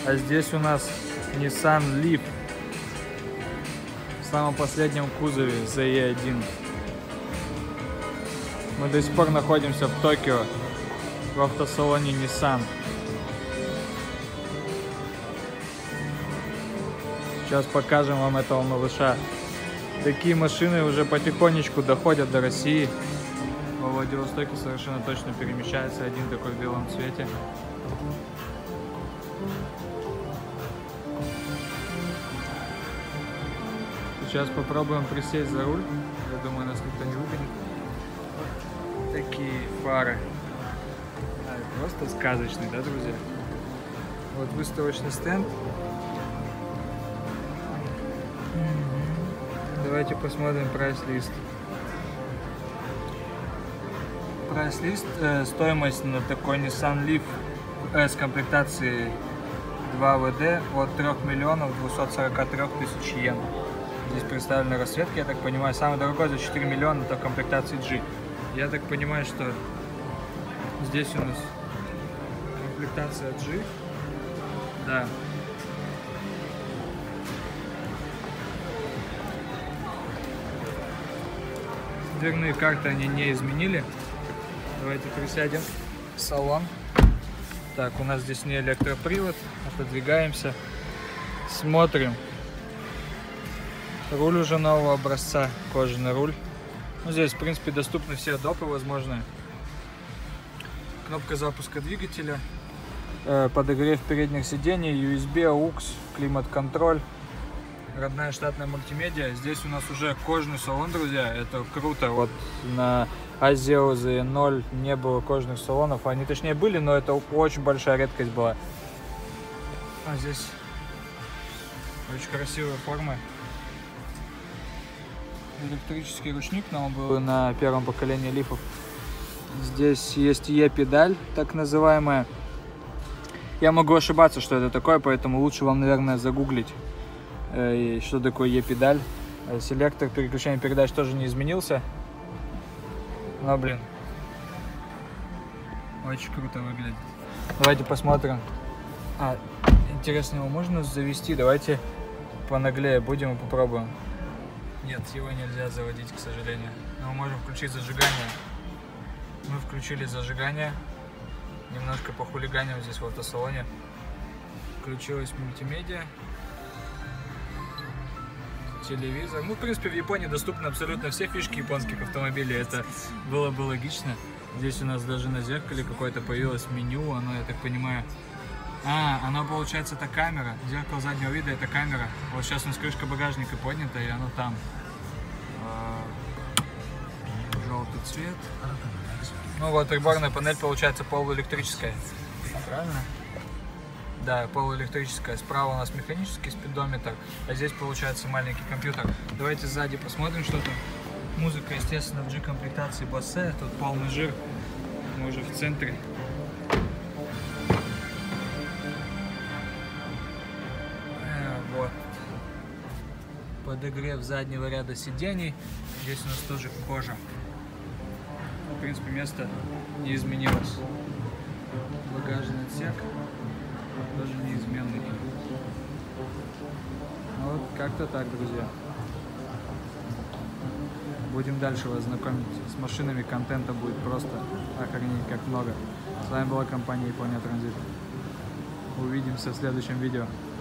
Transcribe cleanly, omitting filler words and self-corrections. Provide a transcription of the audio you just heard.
А здесь у нас Nissan Leaf в самом последнем кузове ZE1. Мы до сих пор находимся в Токио, в автосалоне Nissan. Сейчас покажем вам этого малыша. Такие машины уже потихонечку доходят до России. Во Владивостоке совершенно точно перемещается один такой в белом цвете. Сейчас попробуем присесть за руль. Я думаю, нас никто не выгонит. Такие фары. Просто сказочный, да, друзья? Вот выставочный стенд. Давайте посмотрим прайс-лист. Прайс-лист, стоимость на такой Nissan Leaf с комплектацией 2 ВД от 3 миллионов 243 тысяч йен. Здесь представлены расцветки, я так понимаю, самый дорогой за 4 миллиона это комплектации G. Я так понимаю, что здесь у нас комплектация G. Да. Дверные карты они не изменили. Давайте присядем в салон. Так, у нас здесь не электропривод. Отодвигаемся. Смотрим. Руль уже нового образца. Кожаный руль. Ну, здесь, в принципе, доступны все допы возможные. Кнопка запуска двигателя. Подогрев передних сидений. USB, AUX, климат-контроль. Родная штатная мультимедиа. Здесь у нас уже кожаный салон, друзья. Это круто. Вот на Азео ZE0 не было кожаных салонов. Они точнее были, но это очень большая редкость была. А здесь очень красивые формы. Электрический ручник, но он был на первом поколении лифов. Здесь есть E-педаль, так называемая. Я могу ошибаться, что это такое, поэтому лучше вам, наверное, загуглить, что такое E-педаль. Селектор переключения передач тоже не изменился. Но, блин, очень круто выглядит. Давайте посмотрим. Интересно, его можно завести? Давайте понаглее будем и попробуем. Нет, его нельзя заводить, к сожалению. Но мы можем включить зажигание. Мы включили зажигание. Немножко похулиганим здесь в автосалоне. Включилась мультимедиа. Телевизор. Ну, в принципе, в Японии доступны абсолютно все фишки японских автомобилей. Это было бы логично. Здесь у нас даже на зеркале какое-то появилось меню. Оно, я так понимаю... оно, получается, это камера. Зеркало заднего вида — это камера. Вот сейчас у нас крышка багажника поднята, и оно там. Желтый цвет. Ну вот, приборная панель, получается, полуэлектрическая. Правильно? Да, полуэлектрическая. Справа у нас механический спидометр, а здесь, получается, маленький компьютер. Давайте сзади посмотрим, что там. Музыка, естественно, в G-комплектации Bose. Тут полный жир. Мы уже в центре. Вот. Подогрев заднего ряда сидений. Здесь у нас тоже кожа. В принципе, место не изменилось. Багажный отсек тоже неизменный. Вот как-то так, друзья. Будем дальше вас знакомить с машинами. Контента будет просто охренеть как много. С вами была компания Япония Транзит. Увидимся в следующем видео.